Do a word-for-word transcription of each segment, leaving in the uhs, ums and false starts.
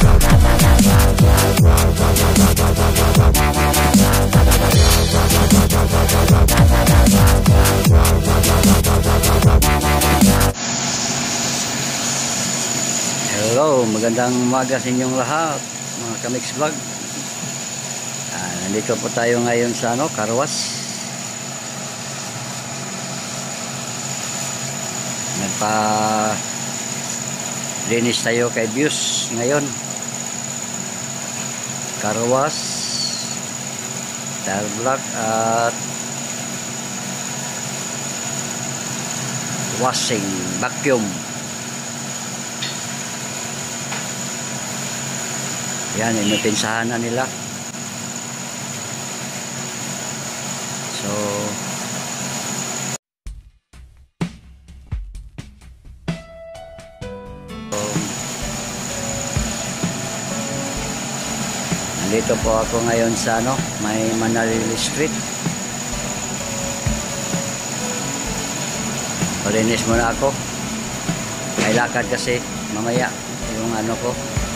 Hello, magandang umaga sa inyong lahat, mga Kamix Vlog. Ah, nandito po tayo ngayon sa ano, Carwash. Nagpa linis tayo kay Views ngayon. Carwash, tire block at washing, vacuum. Yan, inupinsahan na nila. So, um, nandito po ako ngayon sa ano, may Manalili Street. Palinis muna ako. May lakad kasi mamaya yung ano ko,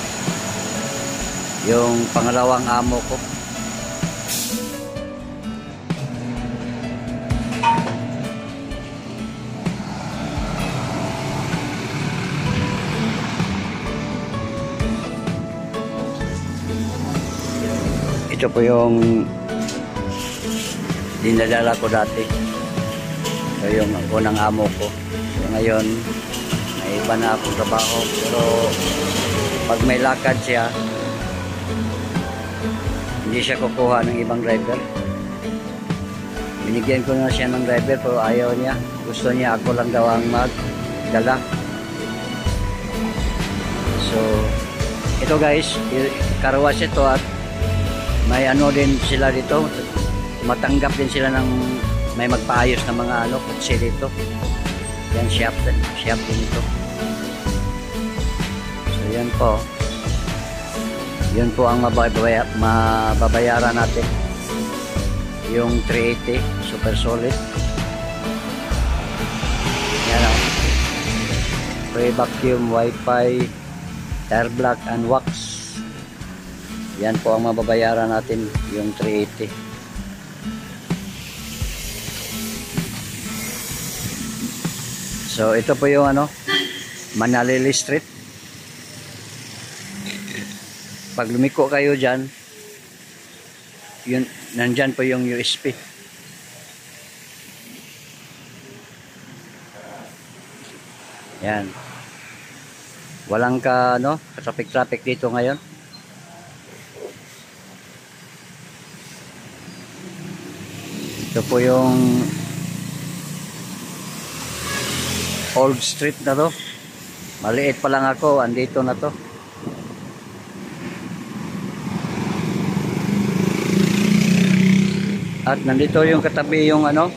yung pangalawang amo ko. Ito po yung dinadala ko dati. Ito yung unang amo ko. So ngayon may iba na akong trabaho, pero pag may lakad siya, hindi siya kukuha ng ibang driver. Binigyan ko na siya ng driver pero ayaw niya. Gusto niya ako lang daw ang magdala. So, ito guys, Carwash ito at may ano din sila dito. Matanggap din sila ng may magpaayos ng mga ano, kutsi dito. Yan, shop, shop din ito. So, yan po. Yun po ang mababaya, mababayaran natin. Yung three eighty, super solid. Yan o. Free vacuum, wifi, tire block and wax. Yan po ang mababayaran natin, yung three eighty. So ito po yung ano, Manalili Street. Pag lumiko kayo dyan, yun, nandyan po yung U S P. Yan. Walang ka, ano, traffic-traffic dito ngayon. Ito po yung old street na to. Maliit pa lang ako, andito na to. At nandito yung katabi yung ano,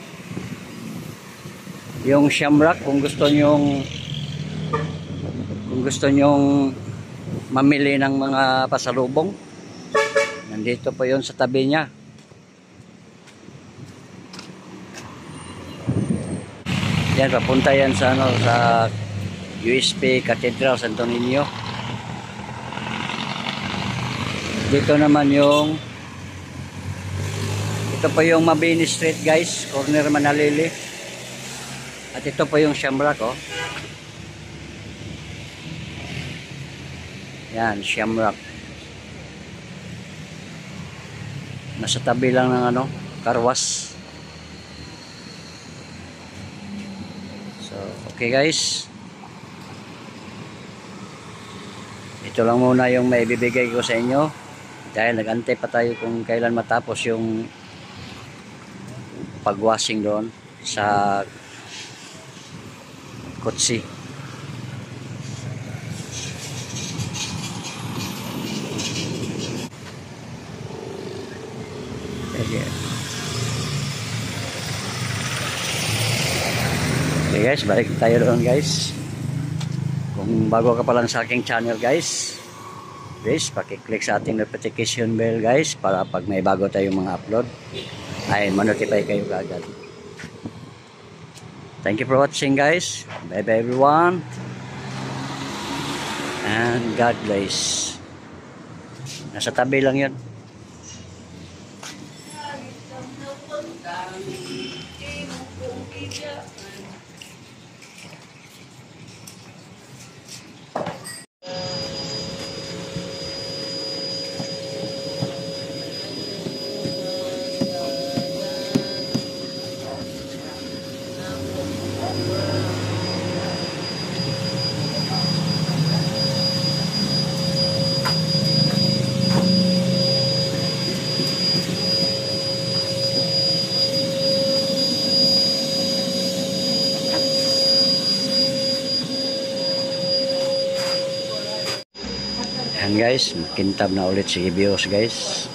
yung Shamrock. Kung gusto nyong kung gusto nyong mamili ng mga pasalubong, nandito po yun sa tabi niya. Yan, papunta yan sa ano, sa U S P Cathedral Santo Niño. Dito naman yung, ito po yung Mabini Street guys, corner Manalili. At ito po yung Shamrock, oh. Yan, Shamrock. Nasa tabi lang ng ano, Carwash. So, okay guys. Ito lang muna yung maibibigay ko sa inyo. Dahil nag-antay pa tayo kung kailan matapos yung pag-washing doon sa kutsi. Okay. Okay guys, balik tayo doon guys. Kung bago ka pa lang sa aking channel guys, please pakiclick sa ating notification bell guys, para pag may bago tayong mga upload ay manotify kayo kaagad. Thank you for watching guys. Bye bye everyone. And God guys. Nasa tabi lang yun. Yan guys, kintab na ulit si Ibios guys.